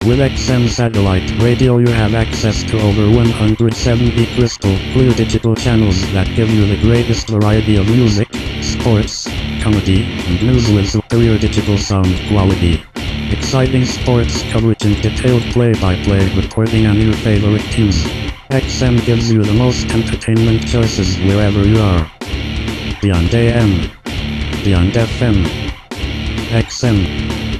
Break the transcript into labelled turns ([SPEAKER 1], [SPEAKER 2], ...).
[SPEAKER 1] With XM satellite radio you have access to over 170 crystal clear digital channels that give you the greatest variety of music, sports, comedy, and news with superior digital sound quality. Exciting sports coverage and detailed play-by-play reporting on your favorite teams. XM gives you the most entertainment choices wherever you are. Beyond AM. Beyond FM. XM.